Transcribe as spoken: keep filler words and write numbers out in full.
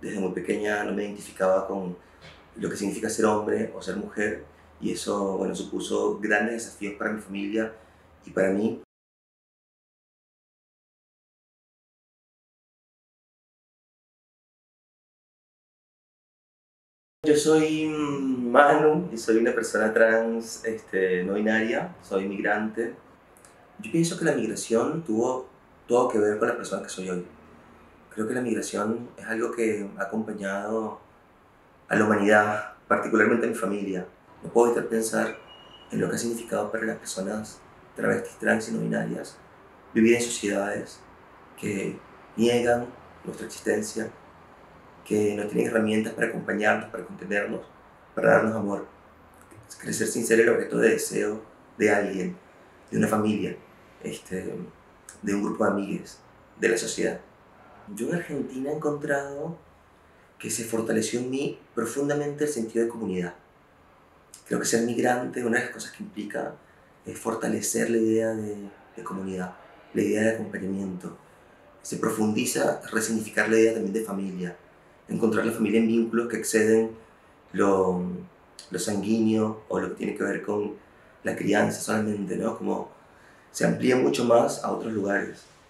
desde muy pequeña no me identificaba con lo que significa ser hombre o ser mujer, y eso, bueno, supuso grandes desafíos para mi familia y para mí. Yo soy mm, Manu y soy una persona trans este, no binaria, soy migrante. Yo pienso que la migración tuvo todo que ver con la persona que soy hoy. Creo que la migración es algo que ha acompañado a la humanidad, particularmente a mi familia. No puedo evitar pensar en lo que ha significado para las personas travestis, trans y no binarias vivir en sociedades que niegan nuestra existencia, que no tienen herramientas para acompañarnos, para contenernos, para darnos amor. Crecer sin ser el objeto de deseo de alguien, de una familia, este, de un grupo de amigues, de la sociedad. Yo en Argentina he encontrado que se fortaleció en mí profundamente el sentido de comunidad. Creo que ser migrante, una de las cosas que implica es fortalecer la idea de, de comunidad, la idea de acompañamiento. Se profundiza resignificar la idea también de familia, encontrar la familia en vínculos que exceden lo, lo sanguíneo o lo que tiene que ver con la crianza solamente, ¿no? Como se amplía mucho más a otros lugares.